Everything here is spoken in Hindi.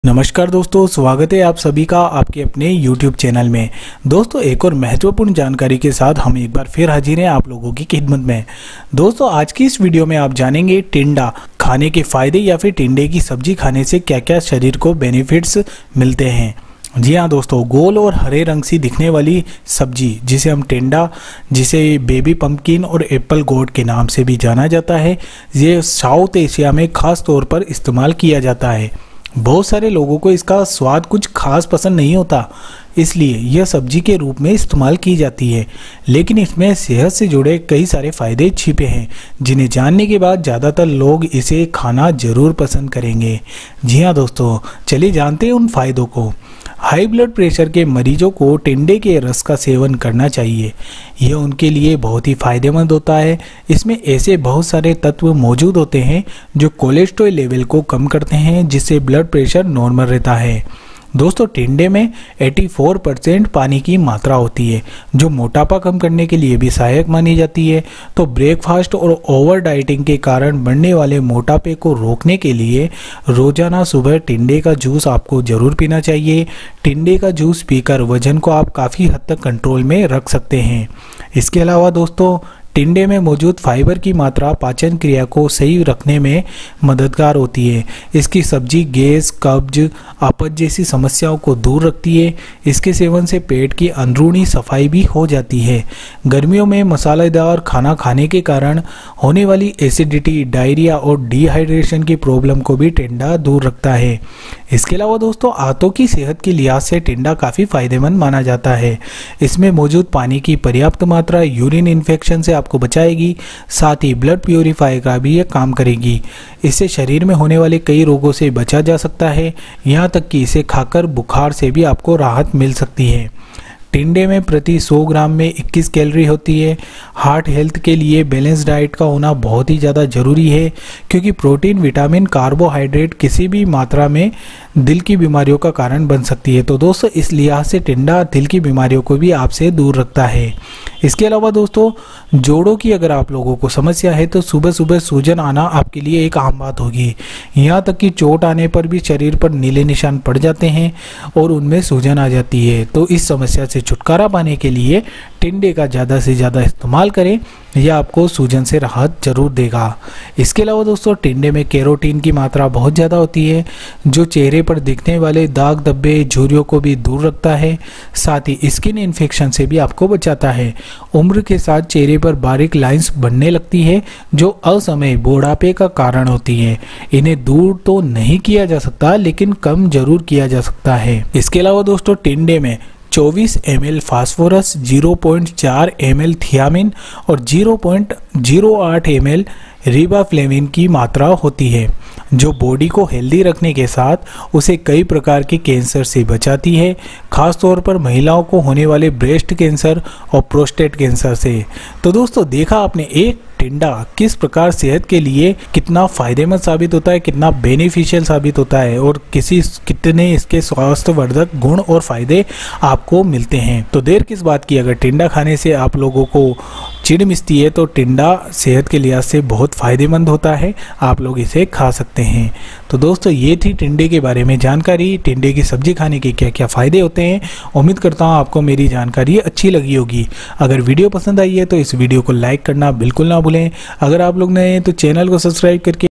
नमस्कार दोस्तों, स्वागत है आप सभी का आपके अपने YouTube चैनल में। दोस्तों, एक और महत्वपूर्ण जानकारी के साथ हम एक बार फिर हाजिर हैं आप लोगों की खिदमत में। दोस्तों, आज की इस वीडियो में आप जानेंगे टिंडा खाने के फायदे या फिर टिंडे की सब्जी खाने से क्या क्या शरीर को बेनिफिट्स मिलते हैं। जी हाँ दोस्तों, गोल और हरे रंग सी दिखने वाली सब्जी जिसे हम टिंडा, जिसे बेबी पंपकिन और एप्पल गोड के नाम से भी जाना जाता है, ये साउथ एशिया में खास तौर पर इस्तेमाल किया जाता है। बहुत सारे लोगों को इसका स्वाद कुछ खास पसंद नहीं होता, इसलिए यह सब्जी के रूप में इस्तेमाल की जाती है, लेकिन इसमें सेहत से जुड़े कई सारे फायदे छिपे हैं जिन्हें जानने के बाद ज़्यादातर लोग इसे खाना जरूर पसंद करेंगे। जी हाँ दोस्तों, चलिए जानते हैं उन फायदों को। हाई ब्लड प्रेशर के मरीजों को टिंडे के रस का सेवन करना चाहिए, यह उनके लिए बहुत ही फायदेमंद होता है। इसमें ऐसे बहुत सारे तत्व मौजूद होते हैं जो कोलेस्ट्रॉल लेवल को कम करते हैं, जिससे ब्लड प्रेशर नॉर्मल रहता है। दोस्तों, टिंडे में 84% पानी की मात्रा होती है, जो मोटापा कम करने के लिए भी सहायक मानी जाती है। तो ब्रेकफास्ट और ओवर डाइटिंग के कारण बढ़ने वाले मोटापे को रोकने के लिए रोजाना सुबह टिंडे का जूस आपको जरूर पीना चाहिए। टिंडे का जूस पीकर वजन को आप काफ़ी हद तक कंट्रोल में रख सकते हैं। इसके अलावा दोस्तों, टिंडे में मौजूद फाइबर की मात्रा पाचन क्रिया को सही रखने में मददगार होती है। इसकी सब्जी गैस, कब्ज, अपच जैसी समस्याओं को दूर रखती है। इसके सेवन से पेट की अंदरूनी सफाई भी हो जाती है। गर्मियों में मसालेदार खाना खाने के कारण होने वाली एसिडिटी, डायरिया और डिहाइड्रेशन की प्रॉब्लम को भी टिंडा दूर रखता है। इसके अलावा दोस्तों, आंतों की सेहत के लिहाज से टिंडा काफ़ी फायदेमंद माना जाता है। इसमें मौजूद पानी की पर्याप्त मात्रा यूरिन इन्फेक्शन से आपको बचाएगी, साथ ही ब्लड प्यूरिफायर का भी ये काम करेगी। इससे शरीर में होने वाले कई रोगों से बचा जा सकता है, यहाँ तक कि इसे खाकर बुखार से भी आपको राहत मिल सकती है। टिंडे में प्रति 100 ग्राम में 21 कैलोरी होती है। हार्ट हेल्थ के लिए बैलेंस डाइट का होना बहुत ही ज़्यादा ज़रूरी है, क्योंकि प्रोटीन, विटामिन, कार्बोहाइड्रेट किसी भी मात्रा में दिल की बीमारियों का कारण बन सकती है। तो दोस्तों, इस लिहाज से टिंडा दिल की बीमारियों को भी आपसे दूर रखता है। इसके अलावा दोस्तों, जोड़ों की अगर आप लोगों को समस्या है तो सुबह सुबह सूजन आना आपके लिए एक आम बात होगी। यहाँ तक कि चोट आने पर भी शरीर पर नीले निशान पड़ जाते हैं और उनमें सूजन आ जाती है। तो इस समस्या से छुटकारा पाने के लिए टिंडे का ज़्यादा से ज़्यादा इस्तेमाल करें, यह आपको सूजन से राहत जरूर देगा। इसके अलावा दोस्तों, टिंडे में कैरोटीन की मात्रा बहुत ज़्यादा होती है, जो चेहरे पर दिखने वाले दाग, धब्बे, झुर्रियों को भी दूर रखता है। साथ ही स्किन इन्फेक्शन से भी आपको बचाता है। उम्र के साथ चेहरे पर बारीक लाइंस बनने लगती है, जो असमय बुढ़ापे का कारण होती है। इन्हें दूर तो नहीं किया जा सकता, लेकिन कम जरूर किया जा सकता है। इसके अलावा दोस्तों, टिंडे में 24 ml फास्फोरस, 0.4 ml थियामिन और 0.08 ml रिबाफ्लेविन की मात्रा होती है, जो बॉडी को हेल्दी रखने के साथ उसे कई प्रकार के कैंसर से बचाती है, खासतौर पर महिलाओं को होने वाले ब्रेस्ट कैंसर और प्रोस्टेट कैंसर से। तो दोस्तों, देखा आपने एक टिंडा किस प्रकार सेहत के लिए कितना फायदेमंद साबित होता है, कितना बेनिफिशियल साबित होता है और कितने इसके स्वास्थ्यवर्धक गुण और फायदे आपको मिलते हैं। तो देर किस बात की, अगर टिंडा खाने से आप लोगों को चिढ़ मिचती है तो टिंडा सेहत के लिहाज से बहुत फायदेमंद होता है, आप लोग इसे खा सकते हैं। तो दोस्तों, ये थी टिंडे के बारे में जानकारी। टिंडे की सब्जी खाने के क्या क्या फायदे होते हैं। उम्मीद करता हूँ आपको मेरी जानकारी अच्छी लगी होगी। अगर वीडियो पसंद आई है तो इस वीडियो को लाइक करना बिल्कुल ना भूलें। अगर आप लोग नए हैं तो चैनल को सब्सक्राइब करके